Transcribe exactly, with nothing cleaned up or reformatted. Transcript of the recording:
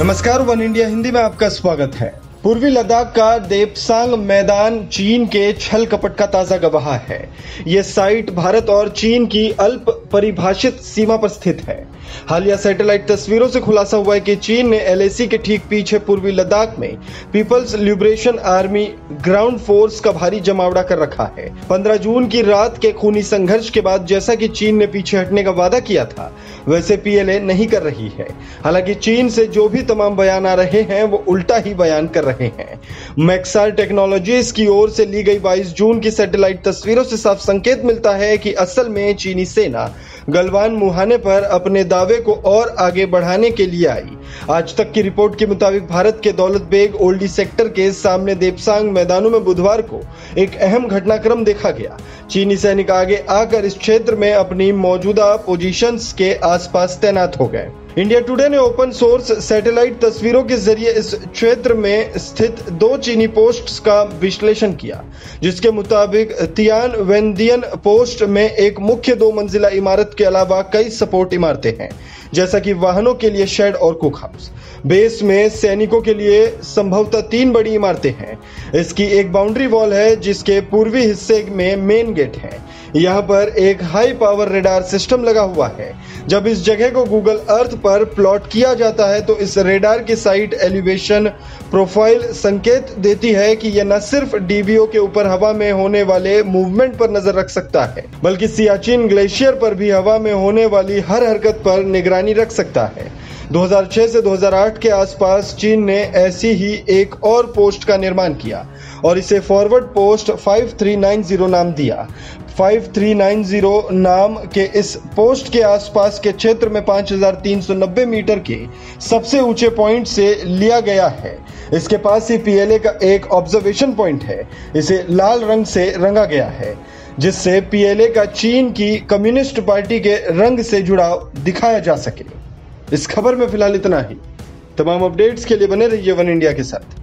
नमस्कार, one India Hindi में आपका स्वागत है। पूर्वी लद्दाख का देपसांग मैदान चीन के छल कपट का ताजा गवाह है। ये साइट भारत और चीन की अल्प परिभाषित सीमा पर स्थित है। हालिया सैटेलाइट तस्वीरों से खुलासा हुआ है कि चीन ने एल ए सी के ठीक पीछे पूर्वी लद्दाख में people's liberation army ground force का भारी जमावड़ा कर रखा है। पंद्रह जून की रात के खूनी संघर्ष के बाद जैसा कि चीन ने पीछे हटने का वादा किया था, वैसे पी एल ए नहीं कर रही है। हालांकि चीन से जो भी तमाम बयान आ रहे हैं वो उल्टा ही बयान कर रहे हैं। मैक्सार टेक्नोलॉजीज की ओर से ली गई बाईस जून की सैटेलाइट तस्वीरों से साफ संकेत मिलता है कि असल में चीनी सेना गलवान मुहाने पर अपने दावे को और आगे बढ़ाने के लिए आई। आज तक की रिपोर्ट के मुताबिक भारत के दौलत बेग ओल्डी सेक्टर के सामने देपसांग मैदानों में बुधवार को एक अहम घटनाक्रम देखा गया। चीनी सैनिक आगे आकर इस क्षेत्र में अपनी मौजूदा पोजीशंस के आसपास तैनात हो गए। इंडिया टुडे ने ओपन सोर्स सैटेलाइट तस्वीरों के जरिए इस क्षेत्र में स्थित दो चीनी पोस्ट्स का विश्लेषण किया, जिसके मुताबिक तियान वेनदियन पोस्ट में एक मुख्य दो मंजिला इमारत के अलावा कई सपोर्ट इमारतें हैं, जैसा कि वाहनों के लिए शेड और कुक हाउस। बेस में सैनिकों के लिए संभवतः तीन बड़ी इमारतें हैं। इसकी एक बाउंड्री वॉल है जिसके पूर्वी हिस्से में मेन गेट है। यहाँ पर एक हाई पावर रेडार सिस्टम लगा हुआ है। जब इस जगह को गूगल अर्थ पर प्लॉट किया जाता है तो इस रेडार की साइट एलिवेशन प्रोफाइल संकेत देती है कि यह न सिर्फ डी बी ओ के ऊपर हवा में होने वाले मूवमेंट पर नजर रख सकता है, बल्कि सियाचिन ग्लेशियर पर भी हवा में होने वाली हर हरकत पर निगरानी रख सकता है। दो हज़ार छह से दो हज़ार आठ के आसपास चीन ने ऐसी ही एक और पोस्ट का निर्माण किया और इसे फॉरवर्ड पोस्ट पाँच तीन नौ शून्य नाम दिया। पाँच तीन नौ शून्य नाम के इस पोस्ट के आसपास के क्षेत्र में पाँच हज़ार तीन सौ नब्बे मीटर के सबसे ऊंचे पॉइंट से लिया गया है। इसके पास ही पी एल ए का एक ऑब्जर्वेशन पॉइंट है। इसे लाल रंग से रंगा गया है, जिससे पी एल ए का चीन की कम्युनिस्ट पार्टी के रंग से जुड़ाव दिखाया जा सके। इस खबर में फिलहाल इतना ही। तमाम अपडेट्स के लिए बने रहिए वन इंडिया के साथ।